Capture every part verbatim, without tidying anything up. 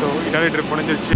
So Italy trip முடிஞ்சிருச்சு.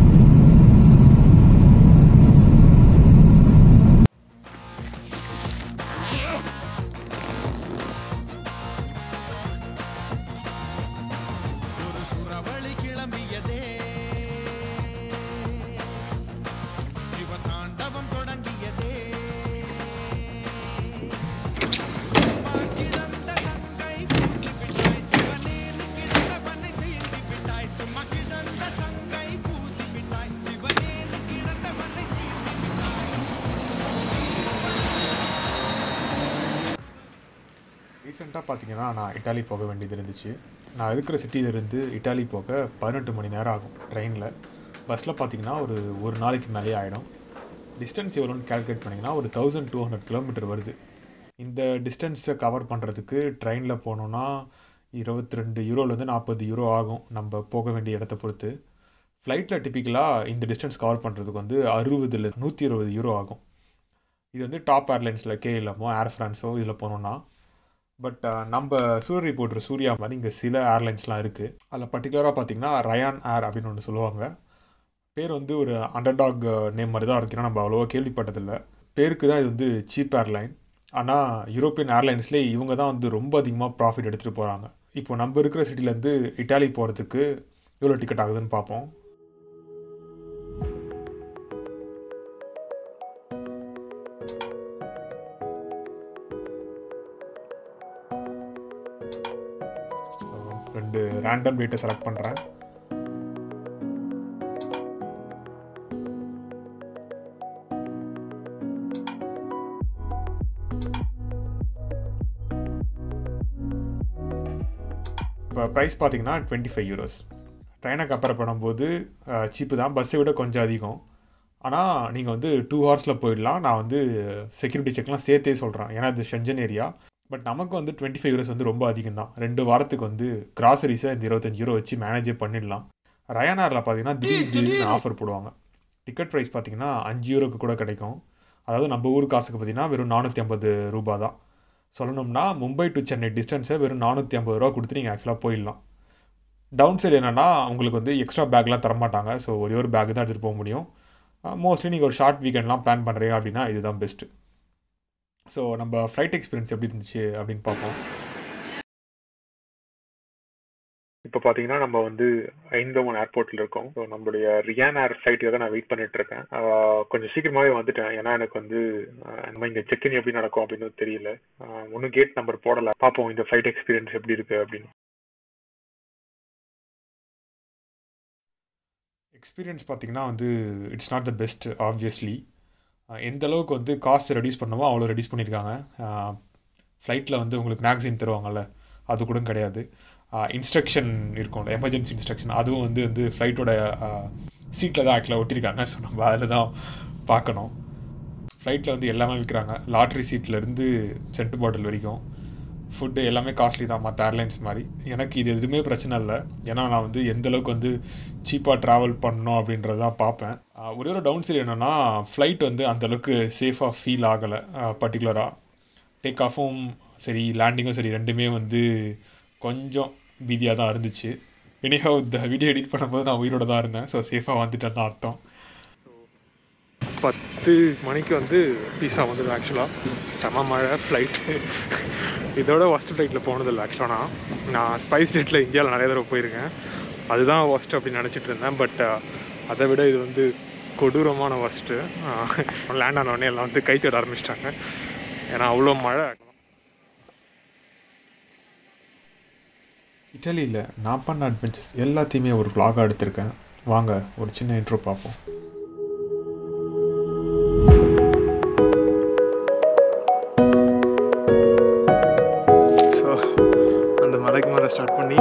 ரீசெண்டாக பார்த்தீங்கன்னா நான் இட்டாலி போக வேண்டியது இருந்துச்சு. நான் இருக்கிற சிட்டியிலேருந்து இட்டாலி போக பதினெட்டு மணி நேரம் ஆகும் ட்ரெயினில். பஸ்ஸில் பார்த்தீங்கன்னா ஒரு ஒரு நாளைக்கு மேலேயே ஆகிடும். டிஸ்டன்ஸ் எவ்வளோன்னு கேல்குலேட் பண்ணிங்கன்னா ஒரு தௌசண்ட் டூ ஹண்ட்ரட் கிலோமீட்டர் வருது. இந்த டிஸ்டன்ஸை கவர் பண்ணுறதுக்கு ட்ரெயினில் போனோன்னா இருபத்தி ரெண்டு யூரோலேருந்து நாற்பது யூரோ ஆகும் நம்ம போக வேண்டிய இடத்த பொறுத்து. ஃப்ளைட்டில் டிப்பிக்கலாக இந்த டிஸ்டன்ஸ் கவர் பண்ணுறதுக்கு வந்து அறுபதுல நூற்றி இருபது யூரோ ஆகும். இது வந்து டாப் ஏர்லைன்ஸில் கேஎல்எம்மோ ஏர் ஃப்ரான்ஸோ இதில் போனோன்னா. பட் நம்ம சூரிய போட்டுற சூர்யா மாதிரி இங்கே சில ஏர்லைன்ஸ்லாம் இருக்குது. அதில் பர்டிகுலராக பார்த்திங்கன்னா ரயான் ஏர் அப்படின்னு ஒன்று சொல்லுவாங்க. பேர் வந்து ஒரு அண்டர்டாக் நேம் மாதிரி தான் இருக்குன்னா நம்ம அவ்வளோவா கேள்விப்பட்டதில்லை. பேருக்கு தான் இது வந்து சீப் ஏர்லைன். ஆனால் யூரோப்பியன் ஏர்லைன்ஸ்லேயே இவங்க தான் வந்து ரொம்ப அதிகமாக ப்ராஃபிட் எடுத்துகிட்டு போகிறாங்க. இப்போ நம்ம இருக்கிற சிட்டிலேருந்து இட்டாலி போகிறதுக்கு எவ்வளோ டிக்கெட் ஆகுதுன்னு பார்ப்போம். ரெண்டு ரேண்டம் டேட்டை செலக்ட் பண்ணுறேன். இப்போ ப்ரைஸ் பார்த்தீங்கன்னா டுவெண்ட்டி ஃபைவ் யூரோஸ். ட்ரெயினை கம்பேர் பண்ணும்போது சீப்பு தான், பஸ்ஸை விட கொஞ்சம் அதிகம். ஆனால் நீங்கள் வந்து டூ ஹவர்ஸில் போயிடலாம். நான் வந்து செக்யூரிட்டி செக்லாம் சேர்த்தே சொல்கிறேன், ஏன்னா இது ஷென்ஜன் ஏரியா. பட் நமக்கு வந்து டுவெண்ட்டி ஃபைவ் யூரோஸ் வந்து ரொம்ப அதிகம் தான். ரெண்டு வாரத்துக்கு வந்து கிராசரிஸை இந்த இருபத்தஞ்சி யூரோ வச்சு மேனேஜே பண்ணிடலாம். ரயானாரில் பார்த்தீங்கன்னா திடீர் திடீர்னு ஆஃபர் போடுவாங்க. டிக்கெட் ப்ரைஸ் பார்த்தீங்கன்னா அஞ்சு யூரோக்கு கூட கிடைக்கும். அதாவது நம்ம ஊர் காசுக்கு பார்த்தீங்கன்னா வெறும் நானூற்றி ஐம்பது ரூபா தான். சொல்லணும்னா மும்பை டு சென்னை டிஸ்டன்ஸை வெறும் நானூற்றி ஐம்பது ரூபா கொடுத்து நீங்கள் ஆக்சுவலாக போயிடலாம். டவுன் சைடு என்னென்னா உங்களுக்கு வந்து எக்ஸ்ட்ரா பேக்லாம் தரமாட்டாங்க. ஸோ ஒரே ஒரு பேக் தான் எடுத்துகிட்டு போக முடியும். மோஸ்ட்லி நீங்கள் ஒரு ஷார்ட் வீக்கெண்ட்லாம் பிளான் பண்ணுறீங்க அப்படின்னா இதுதான் பெஸ்ட்டு. ஸோ நம்ம ஃப்ளைட் எக்ஸ்பீரியன்ஸ் எப்படி இருந்துச்சு அப்படின்னு பார்ப்போம். இப்போ பார்த்தீங்கன்னா நம்ம வந்து ஐந்தோமன் ஏர்போர்ட்டில் இருக்கோம். ஸோ நம்மளுடைய ரியான் ஏர் ஃப்ளைட்டுக்காக தான் நான் வெயிட் பண்ணிட்டு இருக்கேன். கொஞ்சம் சீக்கிரமாகவே வந்துட்டேன், ஏன்னா எனக்கு வந்து நம்ம இங்கே செக்இன் எப்படி நடக்கும் அப்படின்னு தெரியல. ஒன்றும் கேட் நம்பர் போடலை. பார்ப்போம் இந்த ஃப்ளைட் எக்ஸ்பீரியன்ஸ் எப்படி இருக்குது அப்படின்னு. எக்ஸ்பீரியன்ஸ் பார்த்தீங்கன்னா வந்து it's not the best obviously. எந்த அளவுக்கு வந்து காஸ்ட் ரெடியூஸ் பண்ணமோ அவ்வளோ ரெடியூஸ் பண்ணியிருக்காங்க. ஃப்ளைட்டில் வந்து உங்களுக்கு மேக்சின் தருவாங்கள்ல, அது கூட கிடையாது. இன்ஸ்ட்ரக்ஷன் இருக்கும், எமர்ஜென்சி இன்ஸ்ட்ரக்ஷன், அதுவும் வந்து வந்து ஃப்ளைட்டோட சீட்டில் தான் ஆக்சுவலாக ஒட்டியிருக்காங்க. ஸோ நம்ம அதில் தான் பார்க்கணும். ஃப்ளைட்டில் வந்து எல்லாமே விற்கிறாங்க, லாட்ரி சீட்லேருந்து சென்ட் பாட்டில் வரைக்கும். ஃபுட்டு எல்லாமே காஸ்ட்லி தான் மற்ற ஏர்லைன்ஸ் மாதிரி. எனக்கு இது எதுவுமே பிரச்சனை இல்லை, ஏன்னா நான் வந்து எந்தளவுக்கு வந்து சீப்பாக ட்ராவல் பண்ணணும் அப்படின்றது தான் பார்ப்பேன். ஒரே ஒரு டவுன் சைடு என்னென்னா ஃப்ளைட் வந்து அந்தளவுக்கு சேஃபாக ஃபீல் ஆகலை. பர்டிகுலராக டேக் ஆஃபும் சரி லேண்டிங்கும் சரி ரெண்டுமே வந்து கொஞ்சம் பீதியாக தான் இருந்துச்சு. எனிஹவ் இந்த வீடியோ எடிட் பண்ணும்போது நான் உயிரோட தான் இருந்தேன். ஸோ சேஃபாக வந்துட்டேன் தான் அர்த்தம். பத்து மணிக்கு வந்து பீஸா வந்தது. ஆக்சுவலாக செம மழை, ஃப்ளைட்டு இதோட ஒஸ்ட் ஃப்ளைட்டில் போனதில்லை. ஆக்சுவலாக நான் நான் ஸ்பைஸ் ஜெட்டில் இந்தியாவில் நிறைய தடவை போயிருக்கேன், அதுதான் ஒஸ்ட் அப்படின்னு நினச்சிட்டு இருந்தேன். பட் அதை விட இது வந்து கொடூரமான ஒஸ்ட்டு. லேண்ட் ஆனவுடனே எல்லாம் வந்து கை தேட ஆரம்பிச்சிட்டாங்க, ஏன்னா அவ்வளோ மழை. இட்டாலியில் நான் பண்ண அட்வென்ச்சர்ஸ் எல்லாத்தையுமே ஒரு vlog-ஆ எடுத்திருக்கேன். வாங்க ஒரு சின்ன இன்ட்ரோ பார்ப்போம். ஸோ அந்த மலைக்கு மேலே ஸ்டார்ட் பண்ணி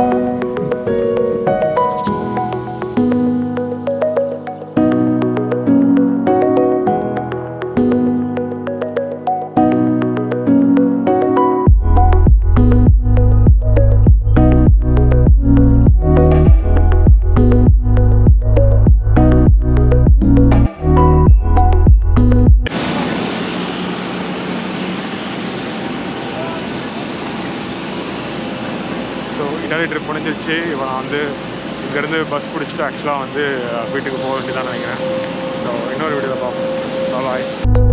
இட்டாலி ட்ரிப் முடிஞ்சிருச்சு. இப்போ நான் வந்து இங்கேருந்து பஸ் பிடிச்சிட்டு ஆக்சுவலாக வந்து வீட்டுக்கு போக வேண்டியதான் நினைக்கிறேன். ஸோ இன்னொரு வீடியோவில் பார்ப்போம். பாய்.